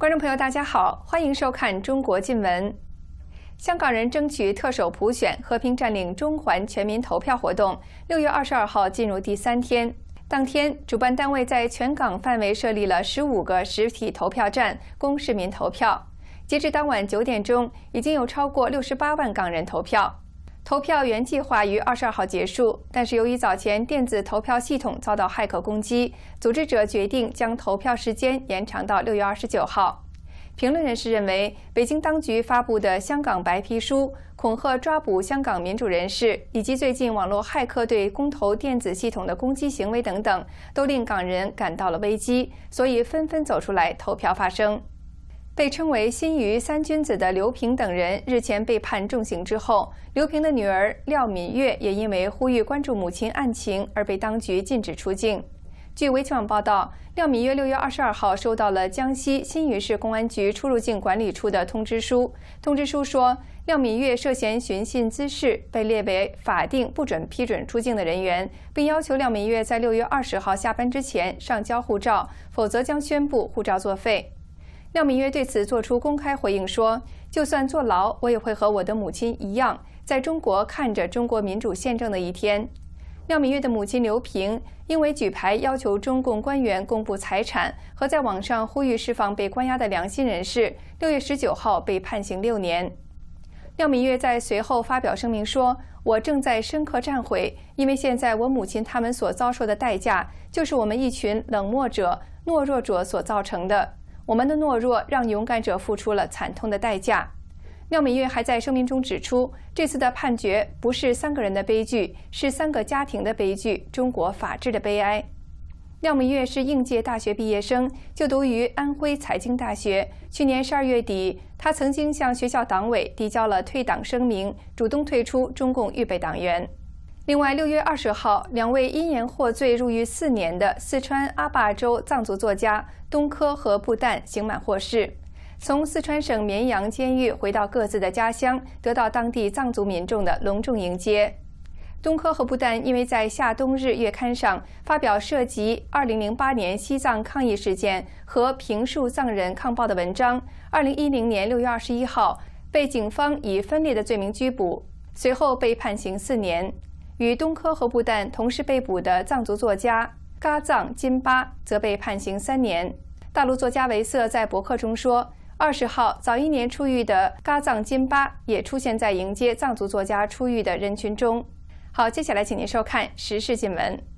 观众朋友，大家好，欢迎收看《中国新闻》。香港人争取特首普选、和平占领中环全民投票活动6月22号进入第3天。当天，主办单位在全港范围设立了15个实体投票站，供市民投票。截至当晚9点钟，已经有超过68万港人投票。投票原计划于22号结束，但是由于早前电子投票系统遭到骇客攻击，组织者决定将投票时间延长到6月29号。评论人士认为，北京当局发布的香港白皮书恐吓抓捕香港民主人士，以及最近网络骇客对公投电子系统的攻击行为等等，都令港人感到了危机，所以纷纷走出来投票发声。被称为新余三君子的刘平等人日前被判重刑之后，刘平的女儿廖敏月也因为呼吁关注母亲案情而被当局禁止出境。据围棋网报道，廖敏月6月22号收到了江西新余市公安局出入境管理处的通知书。通知书说，廖敏月涉嫌寻衅滋事，被列为法定不准批准出境的人员，并要求廖敏月在6月20号下班之前上交护照，否则将宣布护照作废。廖敏月对此作出公开回应说，就算坐牢，我也会和我的母亲一样，在中国看着中国民主宪政的一天。廖敏月的母亲刘平因为举牌要求中共官员公布财产和在网上呼吁释放被关押的良心人士，6月19号被判刑6年。廖敏月在随后发表声明说，我正在深刻忏悔，因为现在我母亲他们所遭受的代价，就是我们一群冷漠者、懦弱者所造成的。我们的懦弱让勇敢者付出了惨痛的代价。廖敏月还在声明中指出，这次的判决不是3个人的悲剧，是3个家庭的悲剧，中国法治的悲哀。廖敏月是应届大学毕业生，就读于安徽财经大学。去年12月底，他曾经向学校党委递交了退党声明，主动退出中共预备党员。另外，6月20号，2位因言获罪入狱4年的四川阿坝州藏族作家东科和布旦刑满获释，从四川省绵阳监狱回到各自的家乡，得到当地藏族民众的隆重迎接。东科和布旦因为在《夏冬日月刊》上发表涉及2008年西藏抗议事件和评述藏人抗暴的文章，2010年6月21号被警方以分裂的罪名拘捕，随后被判刑4年。与东科和布旦同时被捕的藏族作家噶藏金巴则被判刑3年。大陆作家维瑟在博客中说，20号早1年出狱的噶藏金巴也出现在迎接藏族作家出狱的人群中。好，接下来请您收看时事新闻。